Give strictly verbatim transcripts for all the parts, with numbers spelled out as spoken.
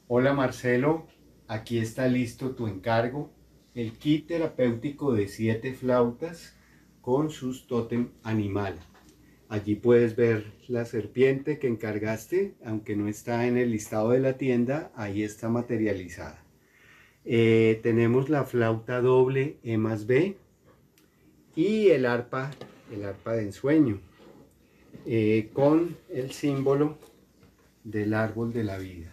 Hola Marcelo, aquí está listo tu encargo, el kit terapéutico de siete flautas con sus tótem animal. Allí puedes ver la serpiente que encargaste, aunque no está en el listado de la tienda, ahí está materializada. Eh, tenemos la flauta doble E más B y el arpa, el arpa de ensueño, eh, con el símbolo del árbol de la vida.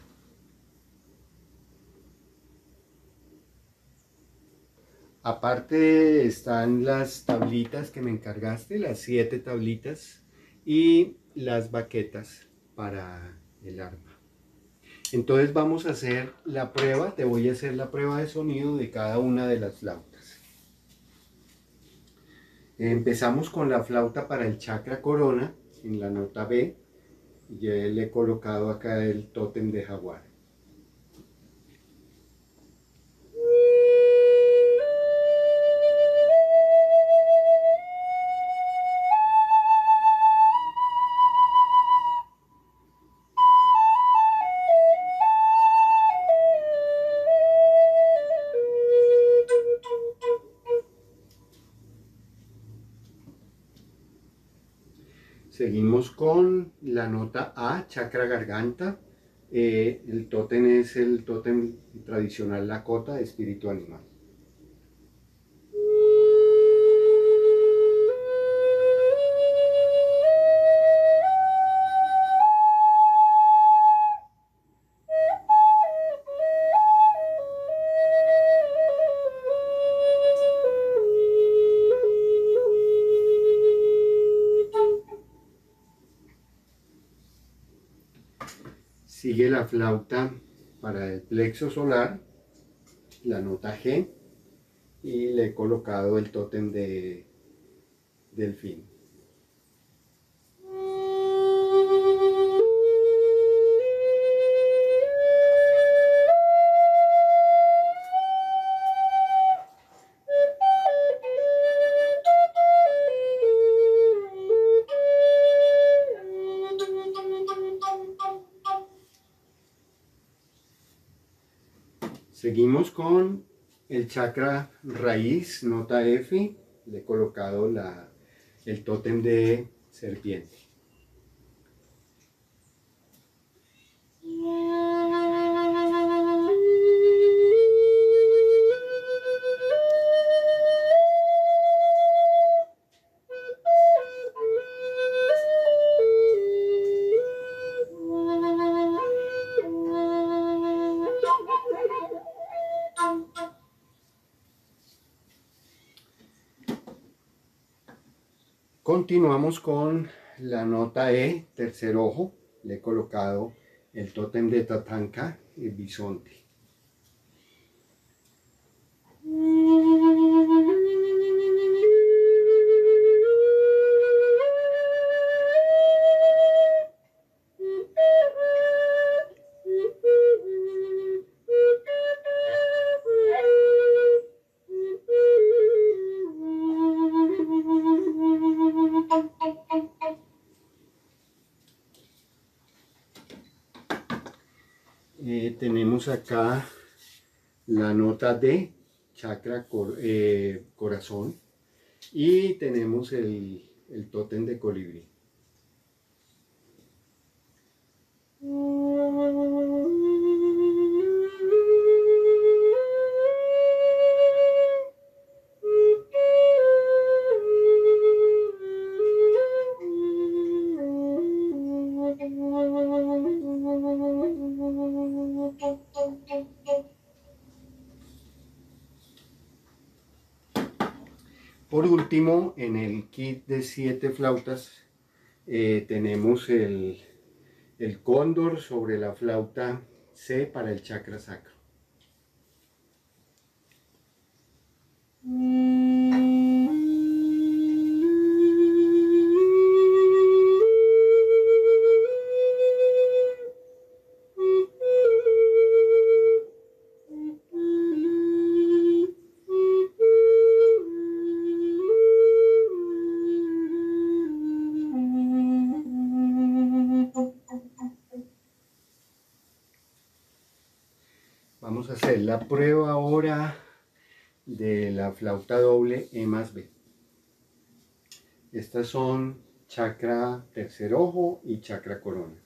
Aparte están las tablitas que me encargaste, las siete tablitas y las baquetas para el arma. Entonces vamos a hacer la prueba, te voy a hacer la prueba de sonido de cada una de las flautas. Empezamos con la flauta para el chakra corona en la nota B. Ya le he colocado acá el tótem de jaguar. Seguimos con la nota A, chakra garganta. Eh, el tótem es el tótem tradicional Lakota, espíritu animal. Sigue la flauta para el plexo solar, la nota G, y le he colocado el tótem de delfín. Seguimos con el chakra raíz, nota F, le he colocado la, el tótem de serpiente. Continuamos con la nota E, tercer ojo, le he colocado el tótem de Tatanka, el bisonte. Eh, tenemos acá la nota D, chakra cor, eh, corazón, y tenemos el, el tótem de colibrí. Por último, en el kit de siete flautas eh, tenemos el, el cóndor sobre la flauta C para el chakra sacro. Vamos a hacer la prueba ahora de la flauta doble E más B. Estas son chakra tercer ojo y chakra corona.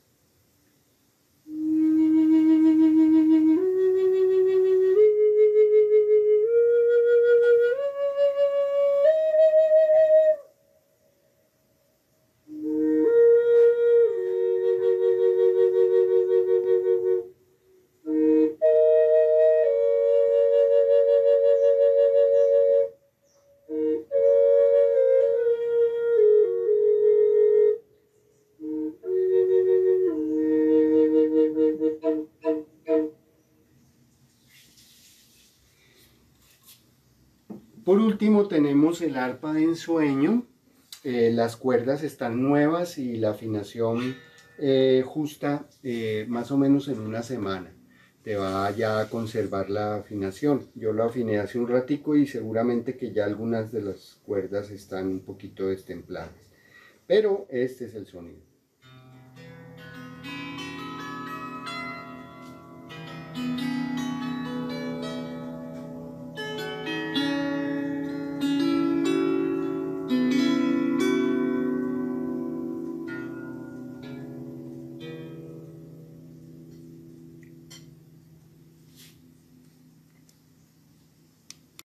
Por último tenemos el arpa de ensueño. Eh, las cuerdas están nuevas y la afinación eh, justa eh, más o menos en una semana. Te va ya a conservar la afinación. Yo lo afiné hace un ratico y seguramente que ya algunas de las cuerdas están un poquito destempladas. Pero este es el sonido.